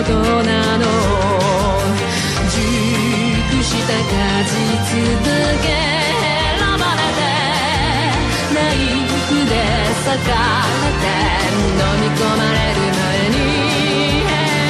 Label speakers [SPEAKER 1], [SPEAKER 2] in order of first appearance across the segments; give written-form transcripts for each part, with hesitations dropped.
[SPEAKER 1] ことなの。熟した果実だけ選ばれて、ナイフで裂かれて飲み込まれる前に、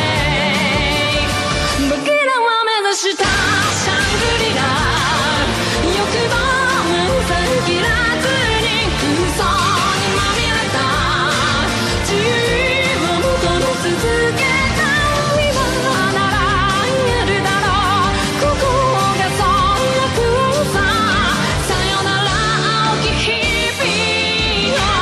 [SPEAKER 1] 僕らは目指したシャングリラ、欲望もさえ切らずに嘘にまみれた自由を求め続けた今なら言えるだろう。ここがそんな空さ、さよなら青き日々よ。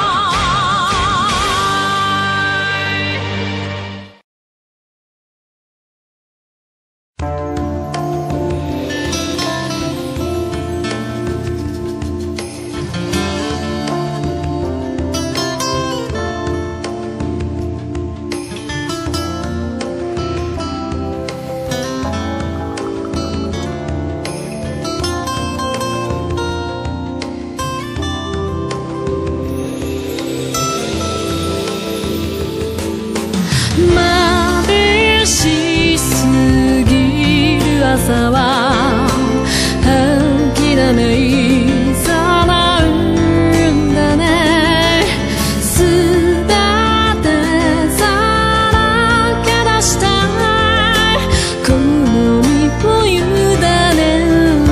[SPEAKER 1] 眩しすぎる朝は諦めいざなんだね。すべてさらけ出したこの身を委ねる。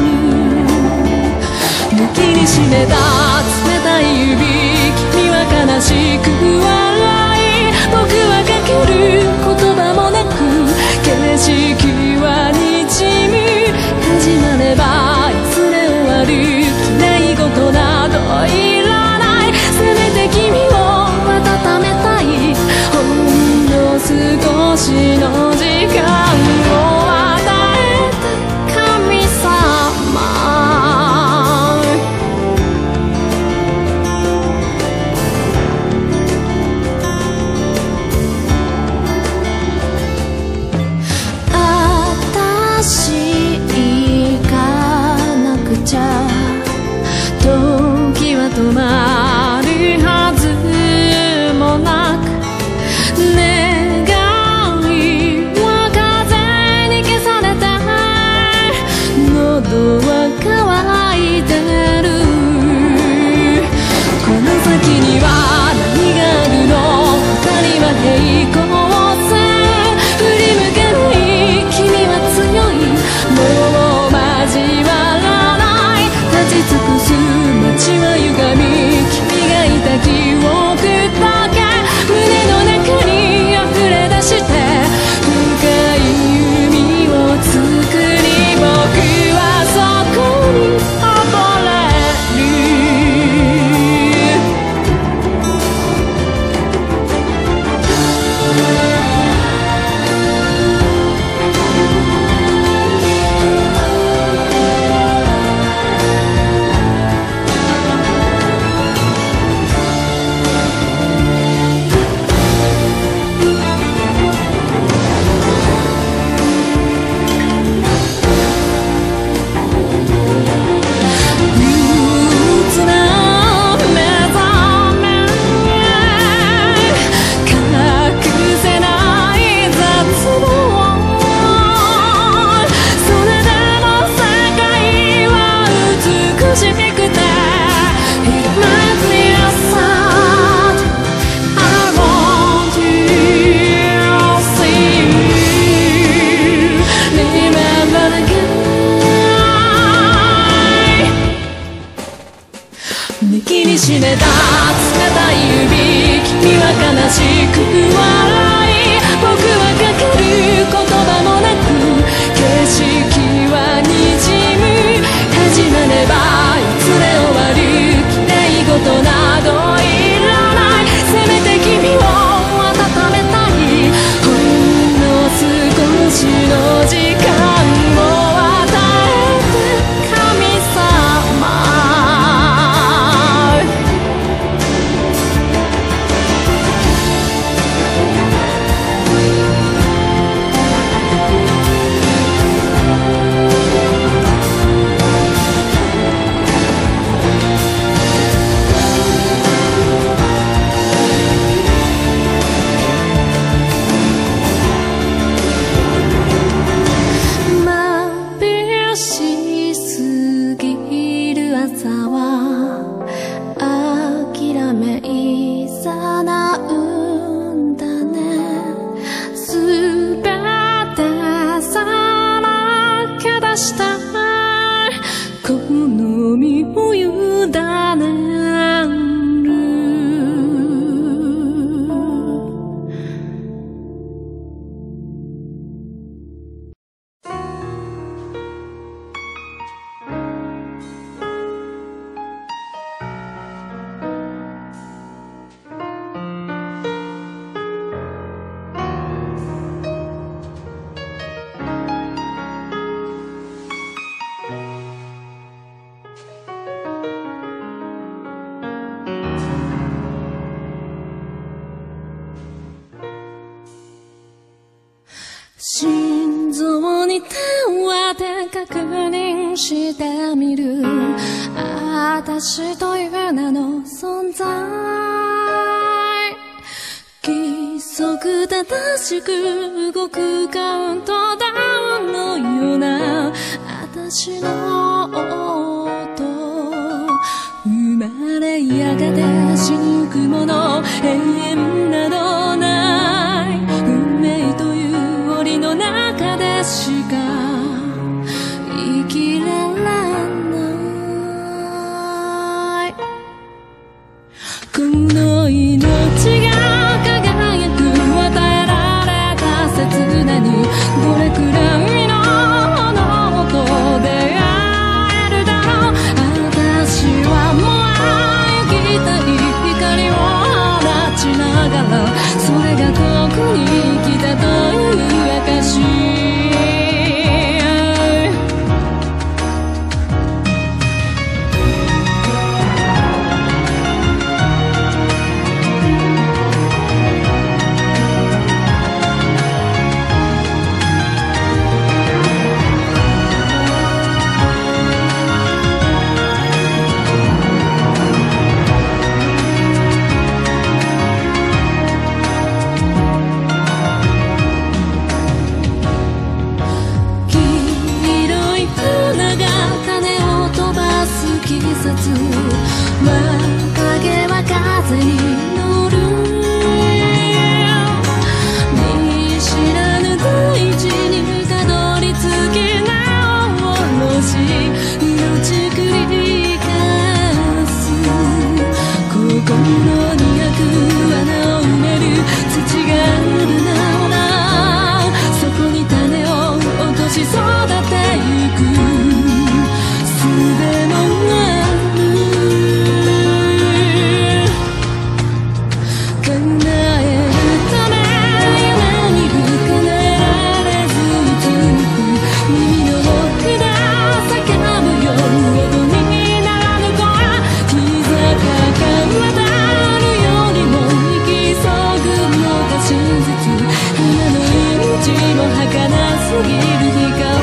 [SPEAKER 1] 抜きにしめた冷たい指、君は悲しく笑い、僕はかける言葉もなく景色は滲む。始まればいずれ終わる、嫌い事などいらない。せめて君を温めたい、ほんの少しの時間を与えた神様。行かなくちゃ時は止まるはずもなく、願いは風に消されて喉は乾いてる。この先には何があるの、二人は平行線振り向けない君は強い、もう交わらない。立ち尽くす街は歪み、君がいた記憶だけ胸の中に溢れ出して、深い海を作り、僕はそこに溺れしめた冷たい指、君は悲しく笑い、僕はかける言葉もなく景色は滲む。始まればいずれ終わる、嫌い事などいらない。せめて君を温めたい、ほんの少しの時間を与えて神様。 確認してみる。私という名の存在、規則正しく動くカウントダウンのような私の音、生まれやがて死にゆくもの、永遠などない運命という檻の中でしか生きられない。この命が輝く与えられた刹那に、どれくらいの炎と出会えるだろう。私は燃えゆきたい光を放ちながら、それがここに来たという証。風に乗る、見知らぬ大地にたどり着き名を下ろし、命繰り返す。心に開く穴を埋める土があるなら、そこに種を落とし育てゆく術もある。儚すぎる光